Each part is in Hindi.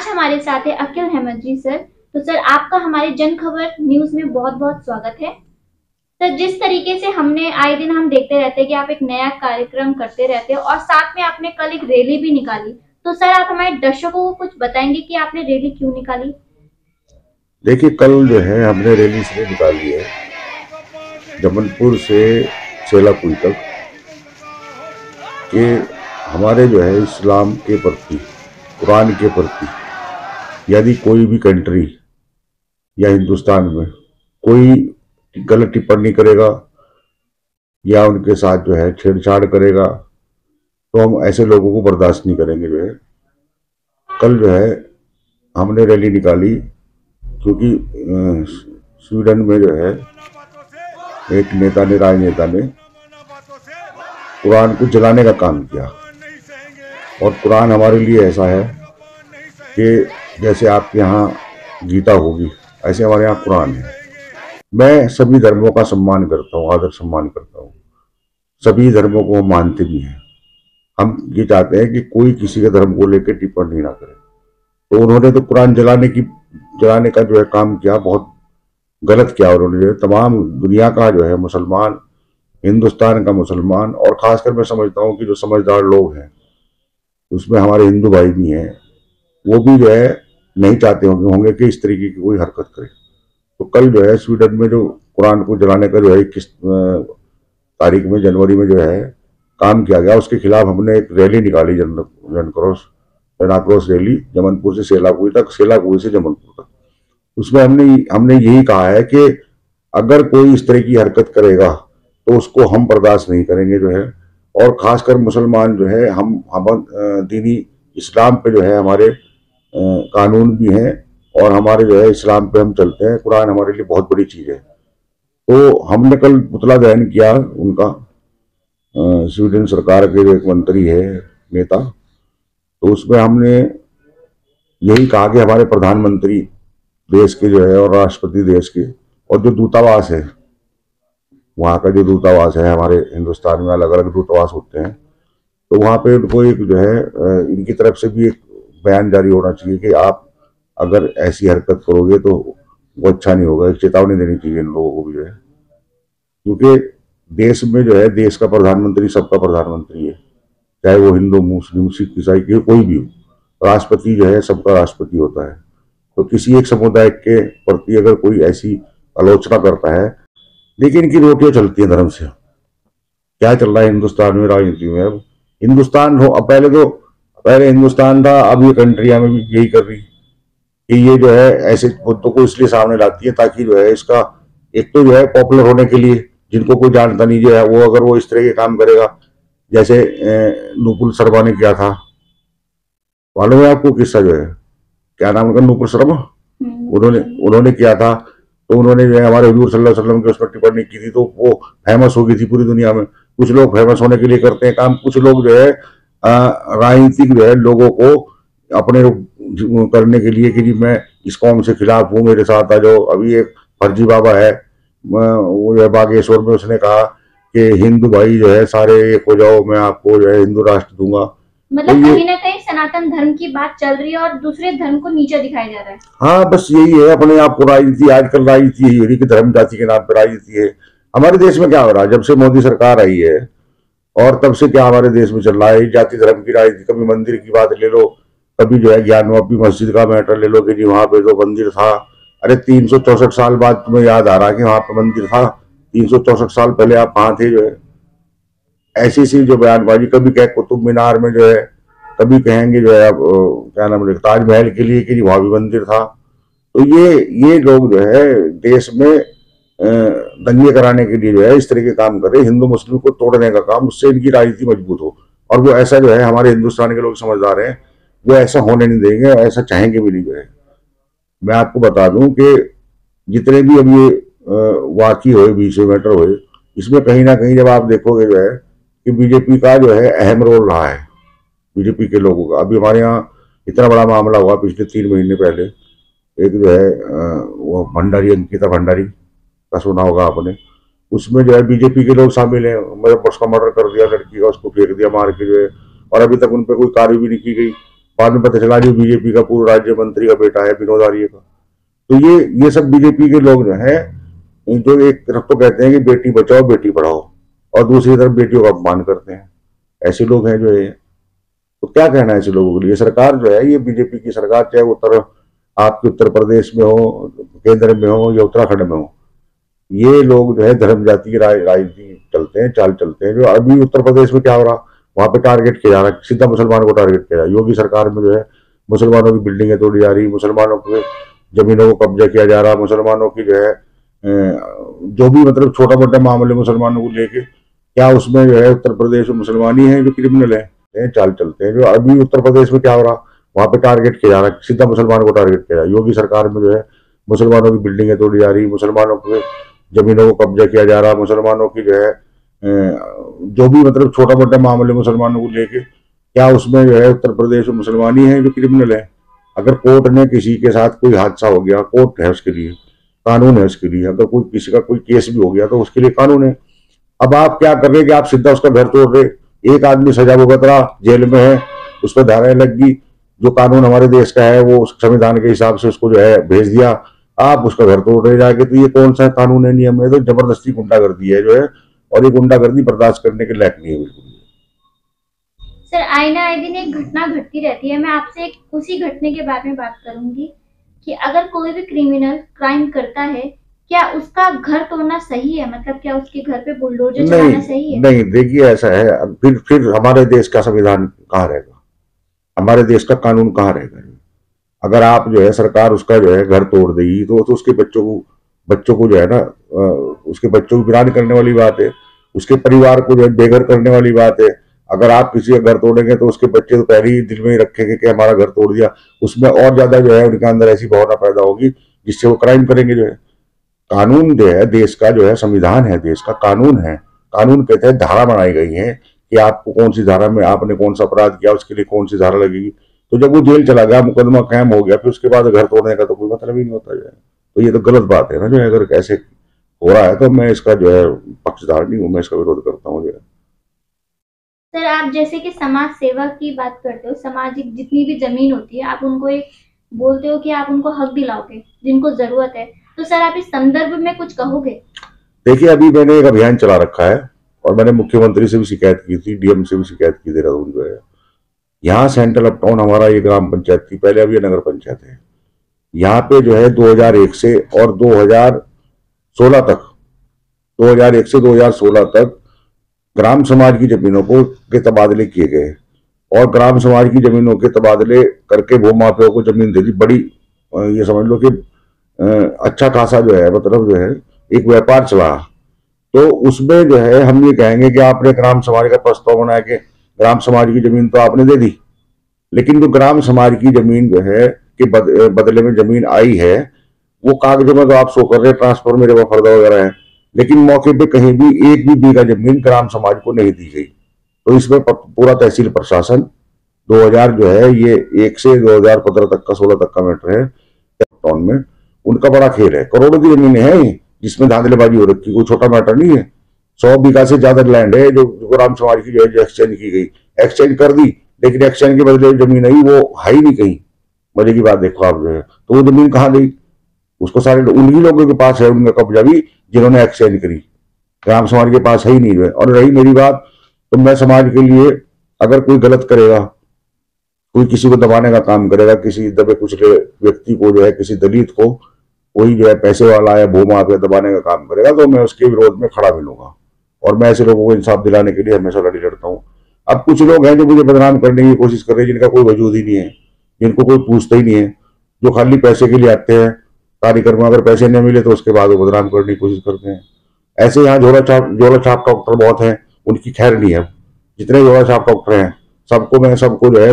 हमारे साथ है अकिल अहमद जी सर। तो सर आपका हमारे जन खबर न्यूज में बहुत बहुत स्वागत है। सर जिस तरीके से हमने आए दिन हम देखते रहते हैं कि आप एक नया कार्यक्रम करते रहते हैं और साथ में आपने कल एक रैली भी निकाली, तो सर आप हमारे दर्शकों को कुछ बताएंगे कि आपने रैली क्यों निकाली? देखिए, कल जो है हमने रैली इसलिए निकाली है जबलपुर से सेलापुर तक कि हमारे जो है इस्लाम के प्रति, कुरान के प्रति यदि कोई भी कंट्री या हिंदुस्तान में कोई गलत टिप्पणी करेगा या उनके साथ जो है छेड़छाड़ करेगा तो हम ऐसे लोगों को बर्दाश्त नहीं करेंगे। जो है कल जो है हमने रैली निकाली क्योंकि स्वीडन में जो है एक नेता ने, राजनेता ने कुरान को जलाने का काम किया। और कुरान हमारे लिए ऐसा है कि जैसे आपके यहाँ गीता होगी, ऐसे हमारे यहाँ कुरान है। मैं सभी धर्मों का सम्मान करता हूँ, आदर सम्मान करता हूँ, सभी धर्मों को हम मानते भी हैं। हम ये चाहते हैं कि कोई किसी के धर्म को लेकर टिप्पणी ना करे। तो उन्होंने तो कुरान जलाने का जो है काम किया, बहुत गलत किया। उन्होंने जो है तमाम दुनिया का जो है मुसलमान, हिंदुस्तान का मुसलमान, और खासकर मैं समझता हूँ कि जो समझदार लोग हैं उसमें हमारे हिंदू भाई भी हैं, वो भी जो है नहीं चाहते होंगे कि इस तरीके की कोई हरकत करे। तो कल जो है स्वीडन में जो कुरान को जलाने का जो है 21 तारीख में, जनवरी में जो है काम किया गया, उसके खिलाफ हमने एक रैली निकाली, जन आक्रोश रैली, जबलपुर से सेलापुर तक, सेलापुर से जबलपुर तक। उसमें हमने यही कहा है कि अगर कोई इस तरह की हरकत करेगा तो उसको हम बर्दाश्त नहीं करेंगे। जो है और खासकर मुसलमान जो है, हम दीनी इस्लाम पे जो है हमारे कानून भी हैं और हमारे जो है इस्लाम पे हम चलते हैं। कुरान हमारे लिए बहुत बड़ी चीज़ है। तो हमने कल पुतला दहन किया उनका, स्वीडन सरकार के जो एक मंत्री है, नेता, तो उसमें हमने यही कहा कि हमारे प्रधानमंत्री देश के जो है और राष्ट्रपति देश के, और जो दूतावास है, वहाँ का जो दूतावास है, हमारे हिंदुस्तान में अलग अलग दूतावास होते हैं, तो वहाँ पे उनको एक जो है इनकी तरफ से भी एक बयान जारी होना चाहिए कि आप अगर ऐसी हरकत करोगे तो वो अच्छा नहीं होगा। एक चेतावनी देनी चाहिए इन लोगों को भी जो है, क्योंकि देश में जो है देश का प्रधानमंत्री सबका प्रधानमंत्री है, चाहे वो हिंदू, मुस्लिम, सिख, ईसाई कोई भी हो। राष्ट्रपति जो है सबका राष्ट्रपति होता है। तो किसी एक समुदाय के प्रति अगर कोई ऐसी आलोचना करता है, लेकिन इनकी रोटियां चलती हैं धर्म से। क्या चल रहा है हिंदुस्तान में, राजनीति में? अब हिंदुस्तान हो, अब पहले हिंदुस्तान था, अब ये कंट्रियां में भी यही कर रही कि ये जो है ऐसे मुद्दों को इसलिए सामने लाती है ताकि जो है इसका एक तो जो है पॉपुलर होने के लिए, जिनको कोई जानता नहीं जो है वो, अगर वो इस तरह के काम करेगा, जैसे नुपुर शर्मा ने किया था, मालूम है आपको किस्सा जो है, क्या नाम उनका, नुपुर शर्मा, उन्होंने किया था। तो उन्होंने जो है हमारे हुजूर सल्लल्लाहु अलैहि वसल्लम के उस पर टिप्पणी की थी, तो वो फेमस हो गई थी पूरी दुनिया में। कुछ लोग फेमस होने के लिए करते हैं काम, कुछ लोग जो है राजनीतिक जो है लोगों को अपने करने के लिए कि जी मैं इस कौम से खिलाफ हूँ, मेरे साथ आ जाओ। अभी एक फर्जी बाबा है, वो जो है बागेश्वर में, उसने कहा कि हिंदू भाई जो है सारे एक हो जाओ, मैं आपको जो है हिंदू राष्ट्र दूंगा। मतलब कहीं ना कहीं सनातन धर्म की बात चल रही है और दूसरे धर्म को नीचा दिखाया जा रहा है। हाँ, बस यही है अपने आप को राजनीति, आजकल राजनीति यही हो रही कि धर्म जाति के नाम पर राजनीति है। हमारे देश में क्या हो रहा है, जब से मोदी सरकार आई है और तब से क्या हमारे देश में चल रहा है, जाति धर्म की राजनीति। कभी मंदिर की बात ले लो, कभी जो है ज्ञानवापी मस्जिद का मैटर ले लो कि जी वहां पे तो मंदिर था। अरे 364 साल बाद तुम्हें याद आ रहा कि वहां पे मंदिर था? 364 साल पहले आप कहाँ थे? जो है ऐसी सी जो बयानबाजी, कभी कहे कुतुब मीनार में जो है, कभी कहेंगे जो है अब क्या नाम है ताजमहल के लिए कि वहां भी मंदिर था। तो ये लोग जो है देश में दंगे कराने के लिए जो है इस तरह के काम कर रहे, हिंदू मुस्लिम को तोड़ने का काम, उससे इनकी राजनीति मजबूत हो। और वो ऐसा जो है हमारे हिंदुस्तान के लोग समझदार हैं, वो ऐसा होने नहीं देंगे और ऐसा चाहेंगे भी नहीं। जो है मैं आपको बता दूं कि जितने भी अब ये वाकई हुए, बीच में मैटर हुए, इसमें कहीं ना कहीं जब आप देखोगे जो है कि बीजेपी का जो है अहम रोल रहा है, बीजेपी के लोगों का। अभी हमारे यहाँ इतना बड़ा मामला हुआ पिछले 3 महीने पहले, एक जो है वो भंडारी, अंकिता भंडारी का सुना होगा आपने, उसमें जो है बीजेपी के लोग शामिल हैं। मतलब उसका मर्डर कर दिया लड़की का, उसको फेंक दिया मार के जो है, और अभी तक उन पर कोई कार्रवाई भी नहीं की गई। बाद में पता चला जो बीजेपी का पूर्व राज्य मंत्री का बेटा है विनोद आर्य का। तो ये सब बीजेपी के लोग जो है, जो एक तरफ तो कहते हैं कि बेटी बचाओ बेटी पढ़ाओ और दूसरी तरफ बेटियों का अपमान करते हैं, ऐसे लोग हैं जो है। तो क्या कहना है ऐसे लोगों के लिए? सरकार जो है ये बीजेपी की सरकार, चाहे आपके उत्तर प्रदेश में हो, केंद्र में हो या उत्तराखंड में हो, ये लोग जो है धर्म जाति की राजनीति चलते हैं, चाल चलते हैं। जो अभी उत्तर प्रदेश में क्या हो रहा, वहां पे टारगेट किया जा रहा है, सीधा मुसलमान को टारगेट किया जा रहा है। योगी सरकार में जो है मुसलमानों की बिल्डिंगें तोड़ी जा रही, मुसलमानों के जमीनों को कब्जा किया जा रहा, मुसलमानों की जो है जो भी मतलब छोटा मोटा मामले मुसलमानों को लेके, क्या उसमें जो है उत्तर प्रदेश में मुसलमान ही है जो क्रिमिनल है, चाल चलते हैं। जो अभी उत्तर प्रदेश में क्या हो रहा, वहां पे टारगेट किया जा रहा है, सीधा मुसलमान को टारगेट किया जा रहा है। योगी सरकार में जो है मुसलमानों की बिल्डिंगें तोड़ी जा रही, मुसलमानों के जमीनों को कब्जा किया जा रहा, मुसलमानों की जो है जो भी मतलब छोटा मोटा मामले मुसलमानों को लेके, क्या उसमें जो है उत्तर प्रदेश में मुसलमान ही है जो क्रिमिनल है। अगर कोर्ट ने किसी के साथ कोई हादसा हो गया, कोर्ट है उसके लिए, कानून है उसके लिए। अगर कोई किसी का कोई केस भी हो गया तो उसके लिए कानून है। अब आप क्या कर रहे कि आप सीधा उसका घर तोड़ रहे, एक आदमी सजा भुगत रहा, जेल में है, उस पर धाराएं लग गई, जो कानून हमारे देश का है वो संविधान के हिसाब से उसको जो है भेज दिया, आप उसका घर तोड़ रहे जाके। तो ये कौन सा कानून है, नियम है? तो जबरदस्ती गुंडागर्दी है जो है, और ये गुंडागर्दी बर्दाश्त करने के लायक नहीं है बिल्कुल। सर, आए ना आए दिन एक घटना घटती रहती है। मैं आपसे उसी घटने के बारे में बात करूंगी कि अगर कोई भी क्रिमिनल क्राइम करता है, क्या उसका घर तोड़ना सही है? मतलब क्या उसके घर पे बुलडोजर चलाना सही है? नहीं, देखिए ऐसा है, फिर हमारे देश का संविधान कहाँ रहेगा, हमारे देश का कानून कहाँ रहेगा? अगर आप जो है सरकार उसका जो है घर तोड़ देगी तो उसके बच्चों को जो है ना, उसके बच्चों को वीरान करने वाली बात है, उसके परिवार को जो है बेघर करने वाली बात है। अगर आप किसी का घर तोड़ेंगे तो उसके बच्चे तो पहले ही दिल में ही रखेंगे कि हमारा घर तोड़ दिया, उसमें और ज्यादा जो है उनके अंदर ऐसी भावना पैदा होगी जिससे वो क्राइम करेंगे। जो है कानून जो है देश का, जो है संविधान है देश का, कानून है, कानून के तहत धारा बनाई गई है कि आपको कौन सी धारा में आपने कौन सा अपराध किया उसके लिए कौन सी धारा लगेगी। तो जब वो जेल चला गया, मुकदमा कायम हो गया, फिर उसके बाद घर तोड़ने का तो कोई मतलब ही नहीं होता जो है। तो ये तो गलत बात है ना, जो है अगर ऐसे हो रहा है तो मैं इसका जो है पक्षधार नहीं हूँ, मैं इसका विरोध करता हूँ जो है। सर, आप जैसे कि समाज सेवा की बात करते हो, सामाजिक जितनी भी जमीन होती है आप उनको एक बोलते हो कि आप उनको हक दिलाओगे जिनको जरूरत है, तो सर आप इस संदर्भ में कुछ कहोगे? देखिए, अभी मैंने एक अभियान चला रखा है और मैंने मुख्यमंत्री से भी शिकायत की थी, डीएम से भी शिकायत की, देहरादून जो है, यहाँ सेंट्रल अप टाउन हमारा ये ग्राम पंचायत थी पहले, अब ये नगर पंचायत है। यहाँ पे जो है 2001 से और 2016 तक, 2001 से 2016 तक ग्राम समाज की जमीनों के तबादले किए गए और ग्राम समाज की जमीनों के तबादले करके भूमाफियाओं को जमीन दे दी। बड़ी ये समझ लो कि अच्छा खासा जो है मतलब जो है एक व्यापार चला। तो उसमें जो है हम ये कहेंगे कि आपने ग्राम समाज का प्रस्ताव बना के ग्राम समाज की जमीन तो आपने दे दी, लेकिन जो ग्राम समाज की जमीन जो है कि बदले में जमीन आई है, वो कागजों में तो आप शो कर रहे हैं ट्रांसफर मेरे वहां फर्दा वगैरह है, लेकिन मौके पे कहीं भी एक भी बीघा जमीन ग्राम समाज को नहीं दी गई। तो इसमें पूरा तहसील प्रशासन 2000 जो है ये 1 से 2015 तक का 16 तक का मैटर है टाउन में, उनका बड़ा खेल है। करोड़ों की जमीनें हैं जिसमें धांधलेबाजी हो रखी, कोई छोटा मैटर नहीं है। 100 बीघा से ज्यादा लैंड है जो ग्राम समाज की जो है एक्सचेंज की गई, एक्सचेंज कर दी, लेकिन एक्सचेंज के बदले जमीन आई वो है ही नहीं कहीं। मजे की बात देखो आप जो है, तो वो जमीन कहाँ गई? उसको सारे उन्हीं लोगों के पास है उनका कब्जा भी जिन्होंने एक्सचेंज करी, ग्राम समाज के पास है ही नहीं है। और रही मेरी बात, तो मैं समाज के लिए अगर कोई गलत करेगा, कोई किसी को दबाने का काम करेगा, किसी दबे कुचले व्यक्ति को जो है, किसी दलित को कोई जो है पैसे वाला या भूमाफिया दबाने का काम करेगा, तो मैं उसके विरोध में खड़ा मिलूंगा और मैं ऐसे लोगों को इंसाफ दिलाने के लिए हमेशा लड़ता हूँ। अब कुछ लोग हैं जो मुझे बदनाम करने की कोशिश कर रहे हैं, जिनका कोई वजूद ही नहीं है, जिनको कोई पूछता ही नहीं है, जो खाली पैसे के लिए आते हैं कार्यक्रम, अगर पैसे नहीं मिले तो उसके बाद वो बदनाम करने की कोशिश करते हैं। ऐसे यहाँ झोला छाप डॉक्टर बहुत हैं, उनकी खैर नहीं है। जितने झोला छाप डॉक्टर हैं सबको जो है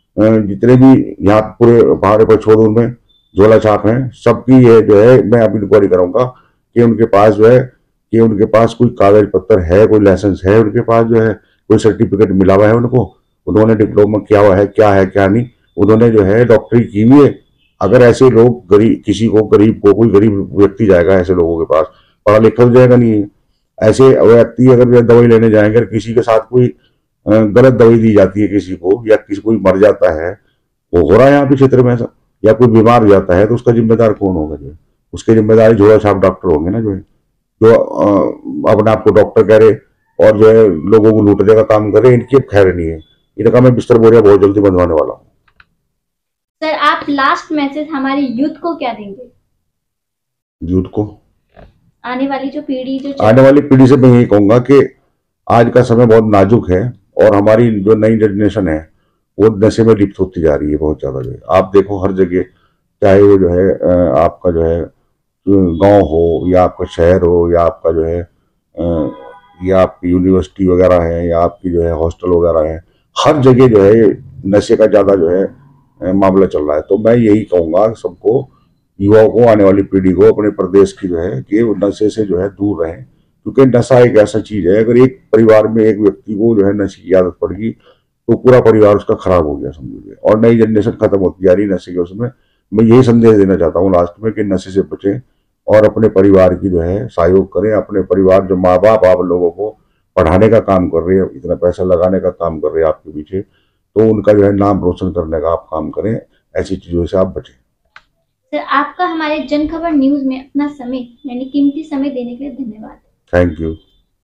जितने भी यहाँ पूरे पहाड़ पर छोड़ में झोला छाप हैं, सबकी ये जो है मैं अब इंक्वायरी करूंगा कि उनके पास जो है कि उनके पास कोई कागज पत्र है, कोई लाइसेंस है, उनके पास जो है कोई सर्टिफिकेट मिला हुआ है, उनको उन्होंने डिप्लोमा किया हुआ है, क्या है क्या नहीं, उन्होंने जो है डॉक्टरी की हुई है। अगर ऐसे लोग गरीब को कोई गरीब व्यक्ति जाएगा ऐसे लोगों के पास, पढ़ा लिखा तो जाएगा नहीं है। ऐसे व्यक्ति अगर दवाई लेने जाएंगे, अगर किसी के साथ कोई गलत दवाई दी जाती है किसी को, या किसी कोई मर जाता है, वो हो रहा है यहाँ पे क्षेत्र में ऐसा। या कोई बीमार हो जाता है तो उसका जिम्मेदार कौन होगा? जो है उसके जिम्मेदारी झोला छाप डॉक्टर होंगे ना, जो है जो अपने आप को डॉक्टर कह रहे और जो है लोगों को लूटने का काम कर रहे। इनकी अब खैर नहीं है। इनका मैं बिस्तर बोरिया बहुत जल्दी बंधवाने वाला हूँ। सर आप लास्ट मैसेज हमारे यूथ को क्या देंगे? यूथ को, आने वाली जो पीढ़ी आने वाली पीढ़ी से मैं यही कहूंगा कि आज का समय बहुत नाजुक है और हमारी जो नई जनरेशन है वो नशे में लिप्त होती जा रही है बहुत ज्यादा। जो है आप देखो हर जगह, चाहे वो जो है आपका जो है गांव हो या आपका शहर हो या आपका जो है या आपकी यूनिवर्सिटी वगैरह है या आपकी जो है हॉस्टल वगैरह है, हर जगह जो है नशे का ज्यादा जो है मामला चल रहा है। तो मैं यही कहूंगा सबको, युवाओं को, आने वाली पीढ़ी को, अपने प्रदेश की जो है कि वो नशे से जो है दूर रहें। क्योंकि नशा एक ऐसा चीज है, अगर एक परिवार में एक व्यक्ति को जो है नशे की आदत पड़ गई तो पूरा परिवार उसका खराब हो गया समझिए, और नई जनरेशन खत्म होती जा रही है नशे के उसमें। मैं यही संदेश देना चाहता हूँ लास्ट में कि नशे से बचें और अपने परिवार की जो है सहयोग करें। अपने परिवार, जो माँ बाप आप लोगों को पढ़ाने का काम कर रहे हैं, इतना पैसा लगाने का काम कर रहे हैं आपके पीछे, तो उनका जो है नाम रोशन करने का आप काम करें। ऐसी चीजों से आप बचें। सर आपका हमारे जन खबर न्यूज में अपना समय यानी कीमती समय देने के लिए धन्यवाद। Thank you.